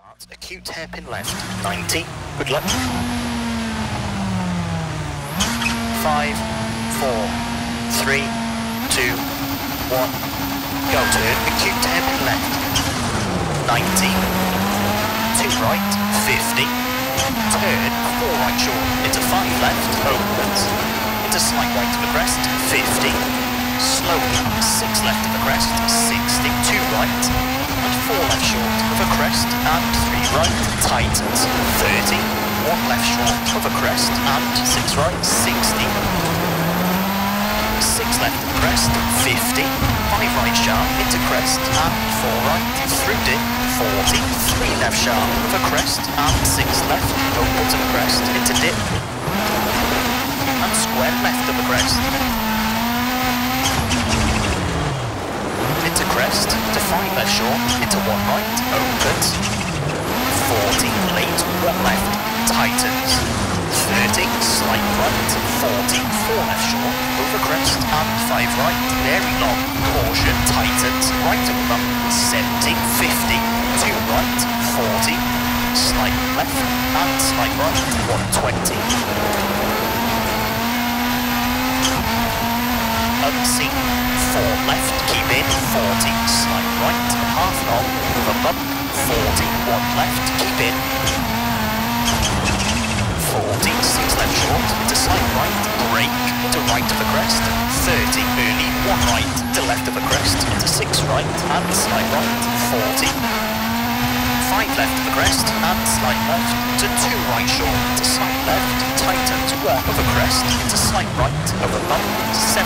start, acute hairpin left, 90, good luck. 5, 4, 3, 2, 1, go, turn, acute hairpin left, 90, 2 right, 50, turn, 4 right short, into 5 left, opens, into slight right to the crest, 50, slowly, 6 left to the crest, 60, 2 right, and 4 left short of a crest, and 3 right, tightens, 30, 1 left short of a crest, and 6 right, 60, 6 left of the crest, 50, 5 right sharp into crest, and 4 right, through dip, 40, 3 left sharp of a crest, and 6 left, open to the crest, into dip, and square left of the crest, into crest, to 5 left short, into 1 right, opens, 40, late, 1 left, tightens, 30, slight right, 40, 4 left short, over crest, and 5 right, very long, caution, tightens, right of the bump, 70, 50, 2 right, 40, slight left, and slight right, 120. Unseen, 4 left, keep in, 40, slight right, half long, over bump, 40, 1 left, keep in, 40, 6 left short, into slight right, brake, into right of the crest, 30, early, 1 right, to left of the crest, into 6 right, and slight right, 40, 5 left of the crest, and slight left, to 2 right short, to slight left, tightens, 1 of a crest, into slight right, over bump, 70,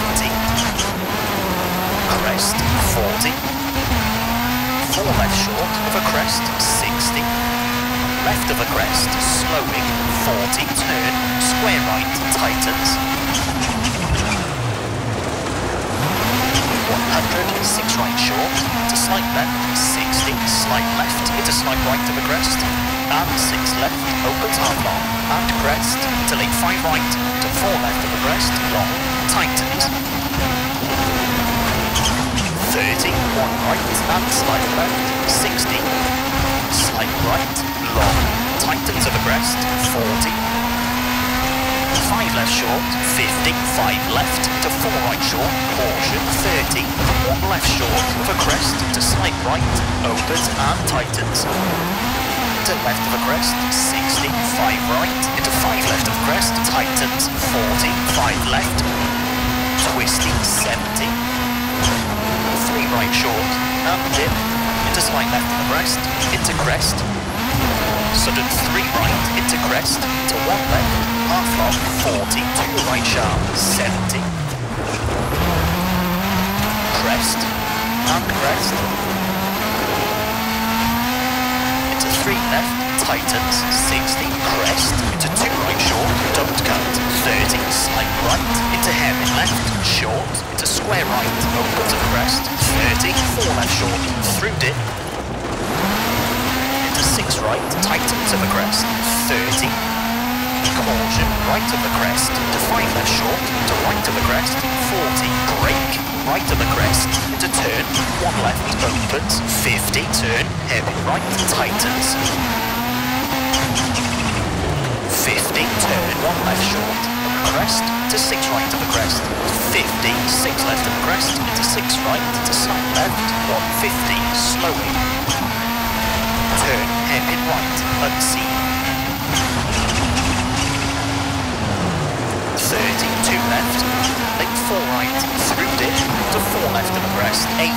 crest, 40, 4 left short of a crest, 60, left of a crest, slowing, 40, turn, square right, tightens, 100, 6 right short, to slight left, 60, slight left, into slight right of a crest, and 6 left, opens half long, and crest, to late 5 right, to 4 left of a crest, long, tightens, 30, 1 right, and slight left, 60, slight right, long, tightens of a crest, 40, 5 left short, 50, 5 left, to 4 right short, caution, 30, 1 left short, of a crest, to slight right, opens and tightens, to left of a crest, 60, 5 right, into 5 left of a crest, tightens, 40, 5 left, twisting, 70, 3 right short, and dip, into slight left of the crest, into crest, sudden 3 right, into crest, to 1 left, half long, 40, 2 right sharp, 70, crest, and crest, into 3 left, tightens, 60, crest, into 2 right short, don't cut, 30, slight right, into hairpin left, short, into square right, open to the crest, 30, 4 left short, through dip, into 6 right, tightens of the crest, 30, caution, right of the crest, to 5 left short, to right of the crest, 40, brake, right of the crest, into turn, 1 left, opens, 50, turn, hairpin right, tightens, 50, turn, 1 left short, of the crest, to 6 right of the crest, 50, 6 left of the crest, into 6 right, to slight left, 150, slowing, turn, hairpin right, unseen, 30, 2 left, late 4 right, through dip, to 4 left of the crest, 80,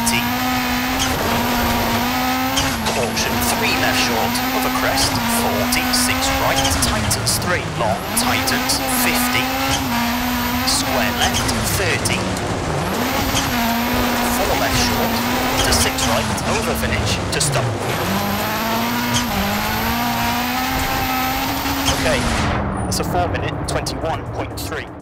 caution, 3 left short, of a crest, 40, 6 right, tightens 3, long, tightens, 50, square left, 30, 4 left short, to 6 right, over finish, to stop. Okay, that's a 4-minute 21.3.